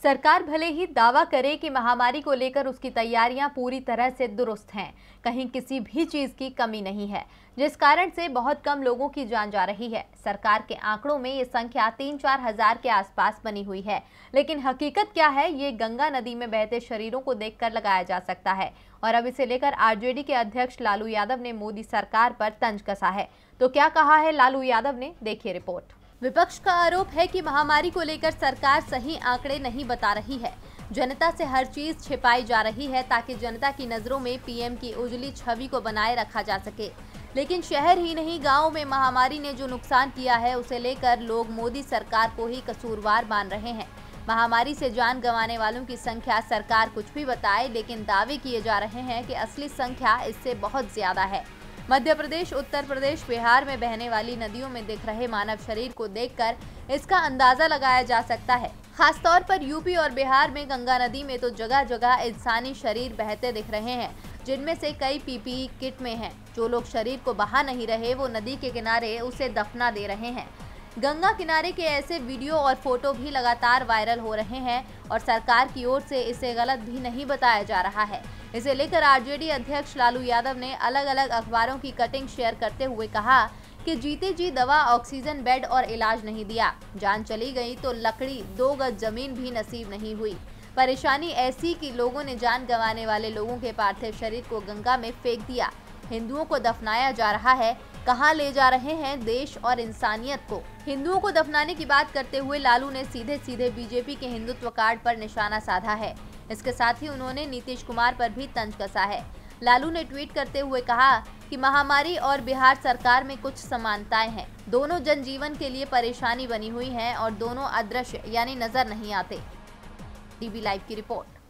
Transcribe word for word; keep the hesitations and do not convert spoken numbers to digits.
सरकार भले ही दावा करे कि महामारी को लेकर उसकी तैयारियां पूरी तरह से दुरुस्त हैं, कहीं किसी भी चीज की कमी नहीं है, जिस कारण से बहुत कम लोगों की जान जा रही है। सरकार के आंकड़ों में ये संख्या तीन चार हजार के आसपास बनी हुई है, लेकिन हकीकत क्या है ये गंगा नदी में बहते शरीरों को देखकर लगाया जा सकता है। और अब इसे लेकर आरजेडी के अध्यक्ष लालू यादव ने मोदी सरकार पर तंज कसा है। तो क्या कहा है लालू यादव ने, देखिए रिपोर्ट। विपक्ष का आरोप है कि महामारी को लेकर सरकार सही आंकड़े नहीं बता रही है। जनता से हर चीज छिपाई जा रही है ताकि जनता की नजरों में पीएम की उजली छवि को बनाए रखा जा सके। लेकिन शहर ही नहीं, गांव में महामारी ने जो नुकसान किया है उसे लेकर लोग मोदी सरकार को ही कसूरवार मान रहे हैं। महामारी से जान गंवाने वालों की संख्या सरकार कुछ भी बताए, लेकिन दावे किए जा रहे हैं कि असली संख्या इससे बहुत ज्यादा है। मध्य प्रदेश, उत्तर प्रदेश, बिहार में बहने वाली नदियों में दिख रहे मानव शरीर को देखकर इसका अंदाजा लगाया जा सकता है। खासतौर पर यूपी और बिहार में गंगा नदी में तो जगह जगह इंसानी शरीर बहते दिख रहे हैं, जिनमें से कई पीपीई किट में हैं। जो लोग शरीर को बहा नहीं रहे वो नदी के किनारे उसे दफना दे रहे हैं। गंगा किनारे के ऐसे वीडियो और फोटो भी लगातार वायरल हो रहे हैं और सरकार की ओर से इसे गलत भी नहीं बताया जा रहा है। इसे लेकर आरजेडी अध्यक्ष लालू यादव ने अलग अलग अखबारों की कटिंग शेयर करते हुए कहा कि जीते जी दवा, ऑक्सीजन बेड और इलाज नहीं दिया। जान चली गई तो लकड़ी, दो गज जमीन भी नसीब नहीं हुई। परेशानी ऐसी कि लोगों ने जान गंवाने वाले लोगों के पार्थिव शरीर को गंगा में फेंक दिया। हिंदुओं को दफनाया जा रहा है। कहां ले जा रहे हैं देश और इंसानियत को। हिंदुओं को दफनाने की बात करते हुए लालू ने सीधे सीधे बीजेपी के हिंदुत्व कार्ड पर निशाना साधा है। इसके साथ ही उन्होंने नीतीश कुमार पर भी तंज कसा है। लालू ने ट्वीट करते हुए कहा कि महामारी और बिहार सरकार में कुछ समानताएं हैं। दोनों जनजीवन के लिए परेशानी बनी हुई है और दोनों अदृश्य यानी नजर नहीं आते। टीवी लाइव की रिपोर्ट।